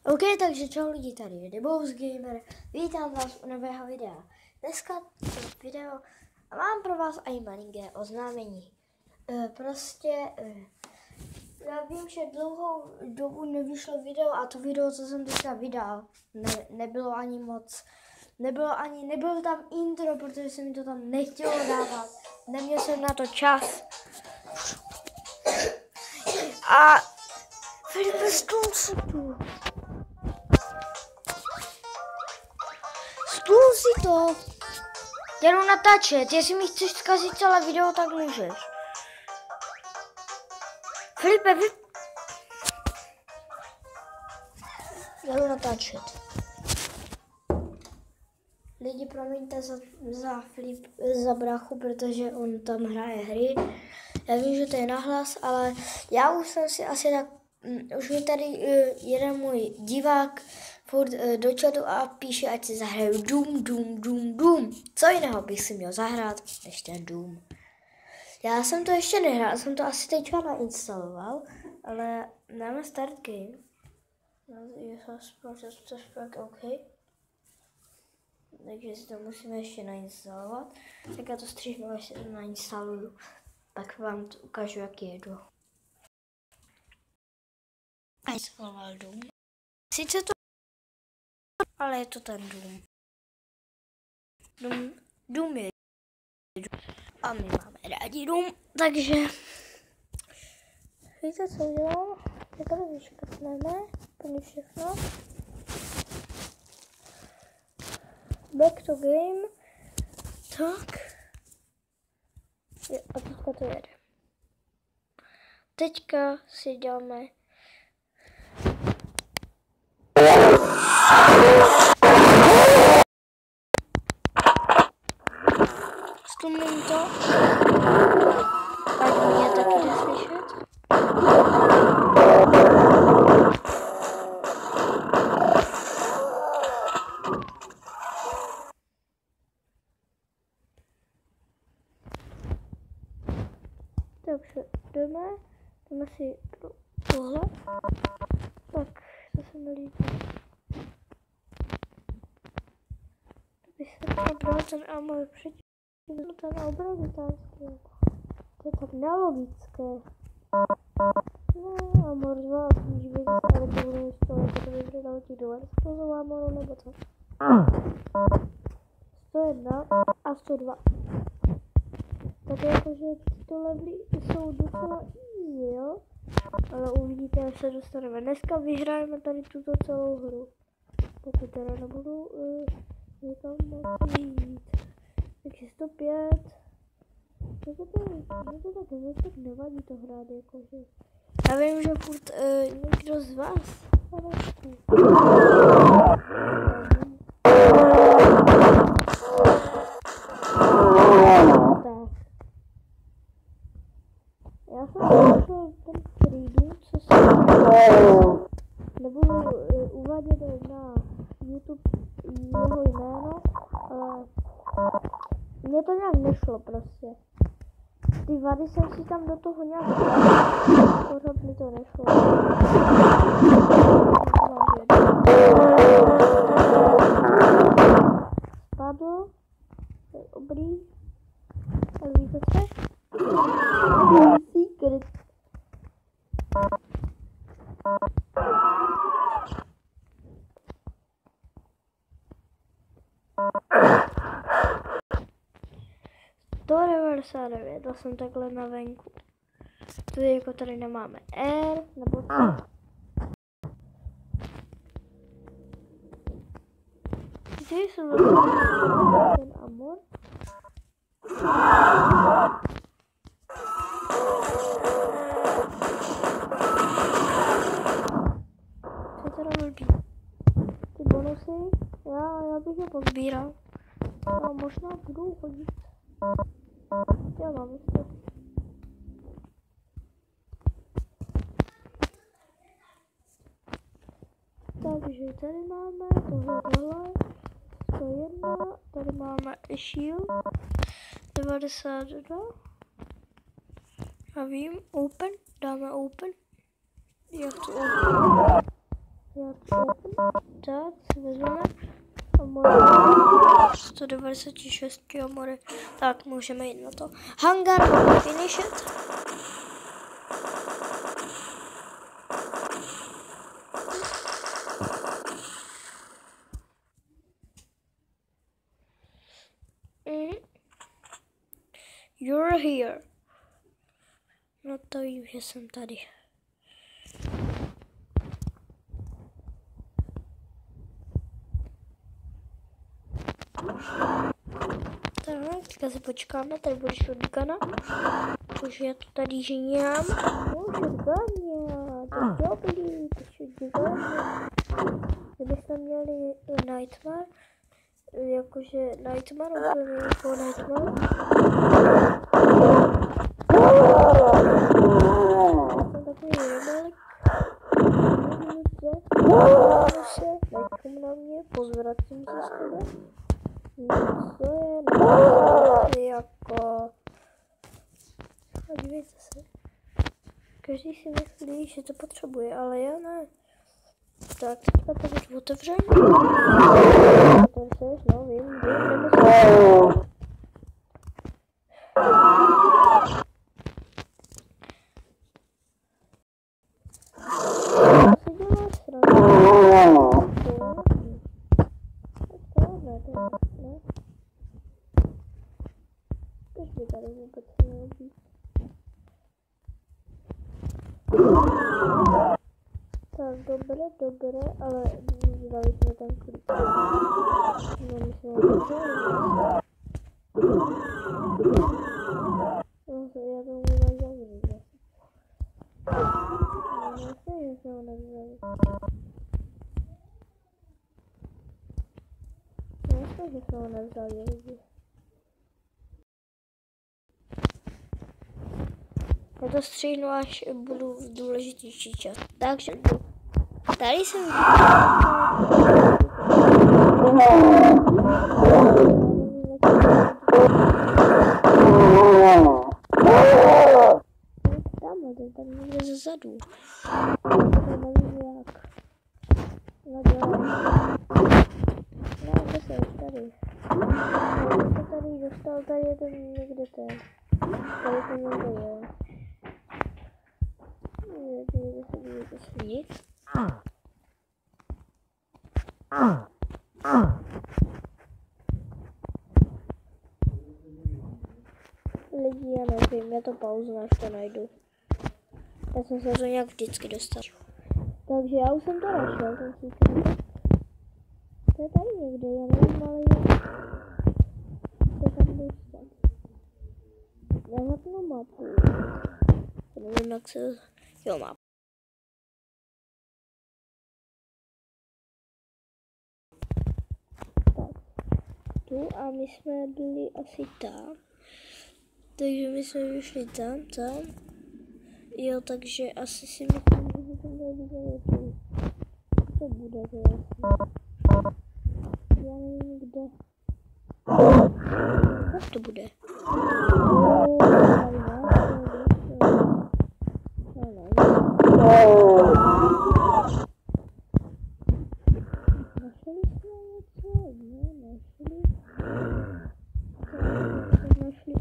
OK, takže čau lidi, tady je Debous Gamer, vítám vás u nového videa. Dneska to video a mám pro vás i malinké oznámení. Já vím, že dlouhou dobu nevyšlo video a to video, co jsem teďka vydal, nebylo tam intro, protože se mi to tam nechtělo dávat, neměl jsem na to čas. A Filipe, stůl si tu. Stůl si to. Já jdu natáčet, jestli mi chceš zkazit celé video, tak můžeš. Filipe, Já jdu natáčet. Lidi, promiňte za bráchu, protože on tam hraje hry. Já vím, že to je nahlas, ale já už jsem si asi tak... Už mi tady jeden můj divák furt do chatu a píše, ať si zahraju Doom. Co jiného bych si měl zahrát, než ten Doom. Já jsem to ještě nehrál, jsem to asi teďka nainstaloval, ale dáme start game. OK. Takže si to musíme ještě nainstalovat. Tak já to stříhnu, až si to nainstaluju. Tak vám to ukážu, jak jedu. Nainstaloval Doom. Sice to, ale je to ten Doom. Doom je. A my máme rádi Doom, takže víte, co udělám? Takhle vyškrtneme úplně všechno. Back to game. Tak. A teďka to jede. Teďka si dáme stlumím to. Ať mě taky neslyšet. Takže jdeme si tohle. Tak, to se mi líbí. Kdyby se tam dal ten armor předtím, ten obrazitánský. To je tak nelogické. No, armor 2, může být, ale to budu instalat, to by dal ti dolar. Spozová armoru, nebo co? 101 a 102. Tak jakože tyto levely jsou docela easy, jo? Ale uvidíte, až se dostaneme. Dneska vyhrajeme tady tuto celou hru. Pokud teda nebudu někam moci jít. Takže 105. To tak nevadí to hrát, jakože. Já vím, že furt někdo z vás já jsem našel ten streamu, co jsem nebudu uvádět na YouTube jeho jméno, ale mně to nějak nešlo prostě. Ty vady jsem si tam do toho nějak dal, pořád mi to nešlo. Spadl, to je dobrý, ale víte co? Secret. To 99, to jsem takhle na venku. Tady jako tady nemáme R, nebo co? Tady jsem ten amor. Co teda blbý? Ty bonusy, já bych je pozbíral. A možná budou chodit. Já mám to. Takže tady máme tohle, 101, tady máme shield, 92. A vím, open, dáme open. Já chci Tak, vezmeme. A more 196 more. Tak, můžeme jít na to. Hangar, finish it. You're here. No to vím, že jsem tady. Tak, teďka si počkáme, tady bude shotguna. Protože já to tady žením. Shotguna, to dobrý, to shotguna. Kdybyste měli Nightmare, jakože Nightmare, úplně jako Nightmare. Jsem takový rebelek. Nechom na mě, pozvracím se z tebe. Co je jako... A dívejte se. Každý si myslí, že to potřebuje, ale já ne. Tak, teďka to už otevřeme. Otevřeš, no vím, nemusím. Každý tady vůbec nehodí. Tak, dobré, ale dali jsme tam klíč. No, myslím, že to je. No, já to můžu zavřít. No, myslím, že se ho nevzali. No, myslím, že se ho nevzali lidi. Já to stříhnu, až budu v důležitější čas. Takže tady jsem tamhle, ten někde zezadu. To nevím jak. No, to se už tady. Já se tady dostal, tady je ten někde ten. Tady to někde je. Dívejte se nic. Lidi, já nevím, já to pauzu, až to najdu. Já jsem se to nějak vždycky dostal. Takže já už jsem to našel, ten secret. To je tady někde, já nevím, ale to tam dostat. Já zapnu mapu. Nevím, jak se... Jo, map. Tak. Tu a my jsme byli asi tam. Takže my jsme vyšli tam. Jo, takže asi si myslím, že bychom měli vidět tu. To bude to jasný. Já nevím kde. Jak to bude? Našli jsme něco? Ne, našli. Našli.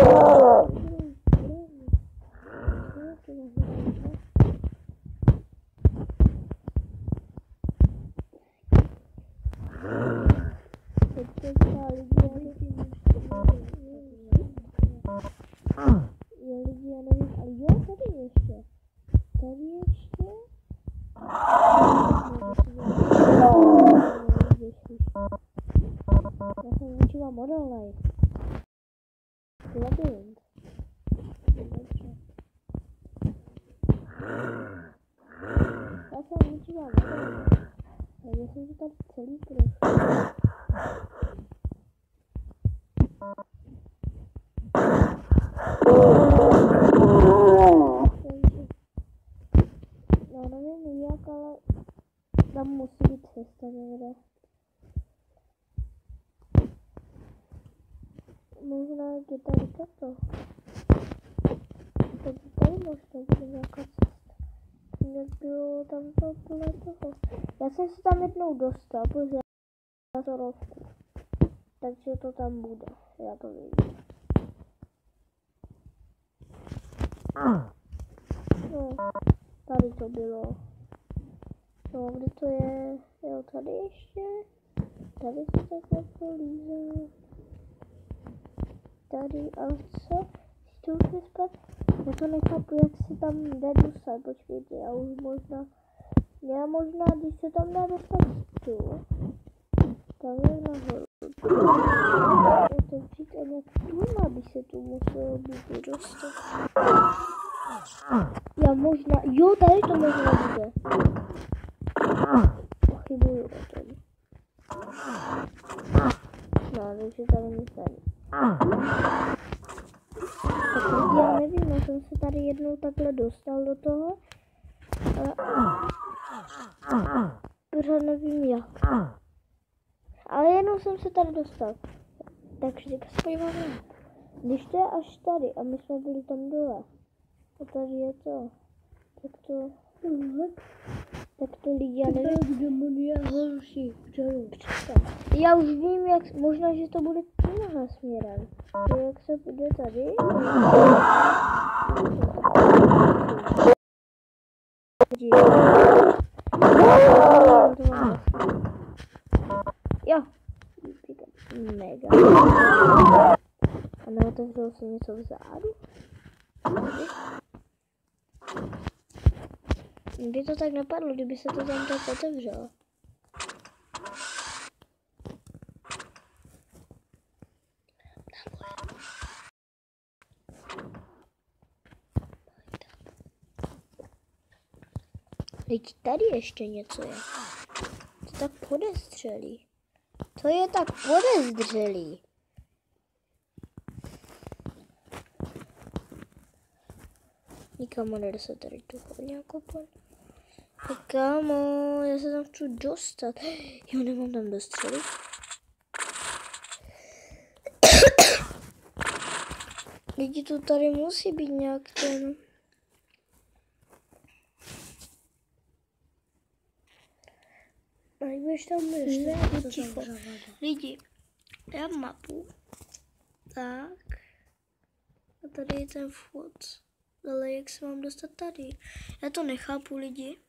Lidi, já nevím, ale jo, tady ještě. Já jsem učila Model Life. Labyrint. Já jsem učila Model Life. Takže jsem to tady celý prošel. No nevím jak, ale tam musí být cesta někde. Možná je tady tato. Takže tady možná bude nějaká cesta. jak bylo tam to plné toho. Já jsem se tam jednou dostal, protože já to rovku. Takže to tam bude, já to vidím. No, tady to bylo. No, kde to je? Jo, tady ještě. Tady se takhle polízá. Tady, ale co? To už nespat? Já to nechápu, jak se tam jde dostat. Počkejte, já už možná, když se tam dá dostat tu. Tam je nahoru. Otevřít a nějak tu, aby se tu muselo být dostat. Já možná, jo, tady to možná bude. Pochybuju o tom. No, takže tady nic není. Tak já nevím, já jsem se tady jednou takhle dostal do toho, ale pořád nevím jak. Ale jednou jsem se tady dostal. Takže teďka se podíváme. Když to je až tady a my jsme byli tam dole. A tady je to. Tak to lidi, já nevím, kde on je horší. Já už vím, jak, možná, že to bude tímhle směrem. Jak se jde tady. Jo. Mega. A neotevřelo se něco vzadu? Kdyby to tak napadlo, kdyby se to tam tak otevřelo. Teď tady ještě něco je. To tak podezřelý. To je tak podezřelý. Nikam nejde se tady tu nějakou pan. Tak kámo, já se tam chci dostat. Jo, nemám tam dostřelit. Lidi, to tady musí být nějak ten. A když tam budeš, ne, ticho. Lidi, já mám mapu. Tak. A tady je ten vchod. Ale jak se mám dostat tady? Já to nechápu, lidi.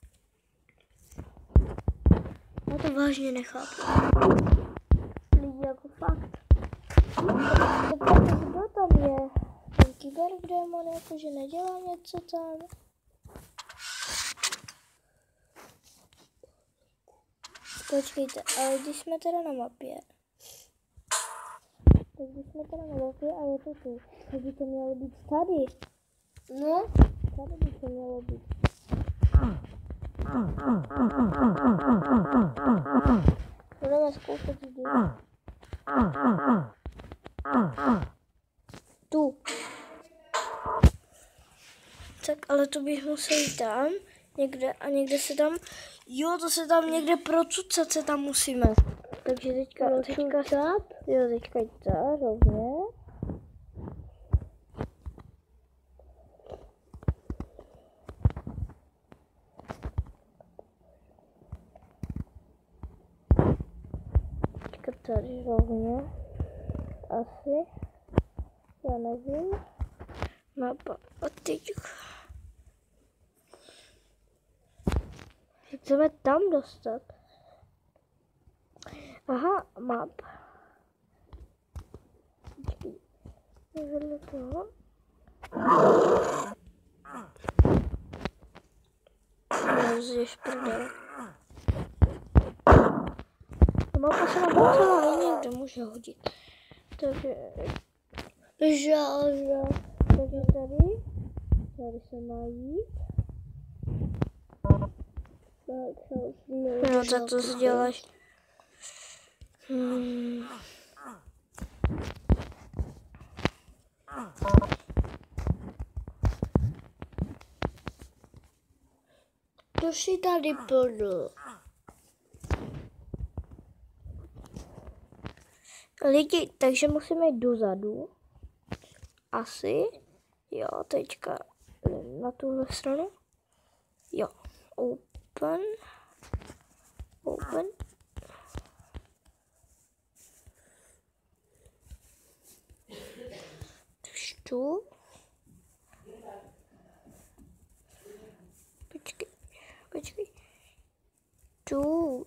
Já to vážně nechápu. Lidi, jako fakt. Kdo tam je? Ten kybergrémon jakože nedělá něco tam. Počkejte, ale když jsme teda na mapě. Tak když jsme teda na mapě a je to tu. Tak by to mělo být tady. No, tady by to mělo být. Budeme zkoušet jít. Tu. Tak, ale to bych musel jít tam. Někde a někde se tam. Jo, to se tam někde procucat se tam musíme. Takže teďka jo, teďka jít rovně. Teďka tady rovně. Asi. Já nevím. Mapa. A teď. Chceme tam dostat. Aha, map. Vedle toho. Ježiš, prdel. Mapa se nám docela někde může hodit. Takže... Žál. Takže tady se má jít. No, tak to si děláš. To si tady plnul. Lidi, takže musíme jít dozadu. Asi. Jo, teďka na tuhle stranu. Jo, open. Tu. Počkej. Tu.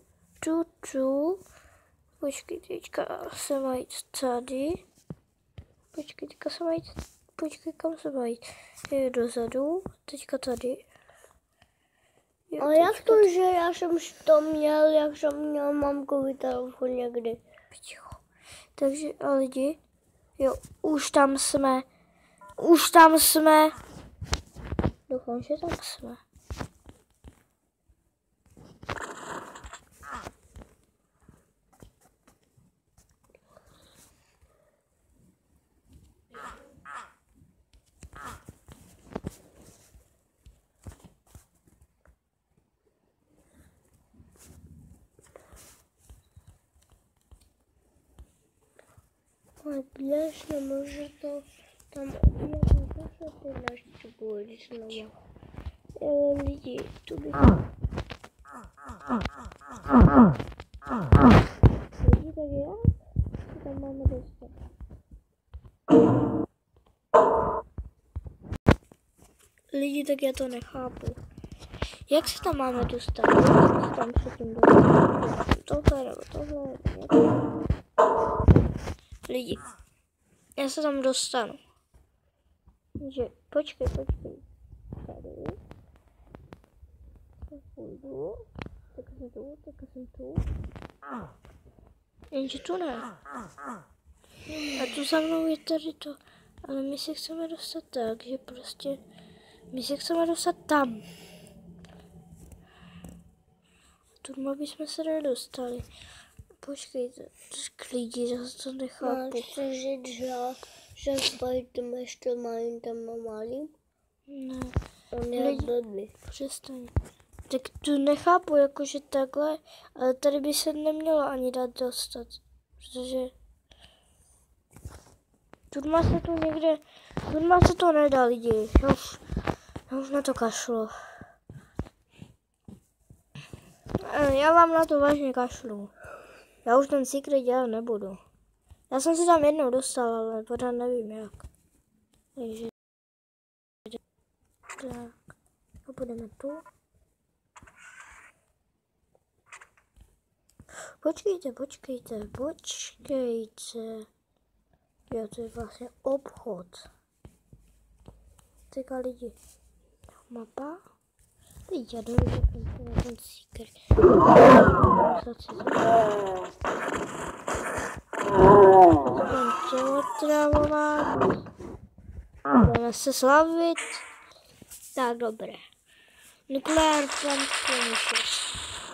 Počkej, teďka se má jít tady. Počkej, kam se má jít? Je dozadu, teďka tady. Jo, a jak to, že já jsem to měl, jak jsem měl mamkový telefon někdy? Ticho. Takže a lidi, jo, už tam jsme. Doufám, že tam jsme. Ale dnes nemůže to tam obět, zase ty naštřupuji znovu. Lidi, tu bych... Lidi, tak já? Tam máme dostat. Lidi, tak já to nechápu. Jak se tam máme dostat? Tam se tím dostat. Tohle. Lidi, já se tam dostanu. Takže počkej. Tady. Půjdu. Tak jsem tu. Jenže tu ne. A tu za mnou je tady to. Ale my se chceme dostat tak, že prostě... My se chceme dostat tam. Tu bychom se nedostali. Počkejte, lidi, zase to nechápu. Chceš říct, že Spider ještě mají tam malý? Ne. On je blbý. Přestaň. Tak tu nechápu, jakože takhle, ale tady by se nemělo ani dát dostat, protože Tudma se to nedá, lidi, já už na to kašlu. Já vám na to vážně kašlu. Já už ten secret dělat nebudu. Já jsem se tam jednou dostal, ale pořád nevím jak. Takže tak, a budeme tu. Počkejte. Jo, to je vlastně obchod. Teďka lidi. Mapa. Lidi, já dovedu na ten secret. Budeme přeotravovat. Budeme se slavit. Tak, dobré. Nuclear plant finishes.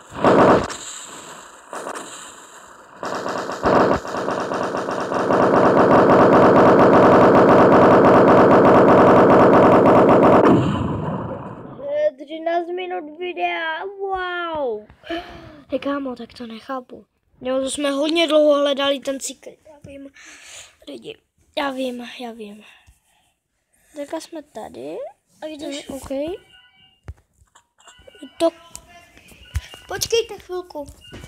Minut videa, wow. Hej kámo, tak to nechápu. Jo, to jsme hodně dlouho hledali ten secret. Já vím, lidi, já vím. Teďka jsme tady. A jdeš, OK. To... Počkejte chvilku.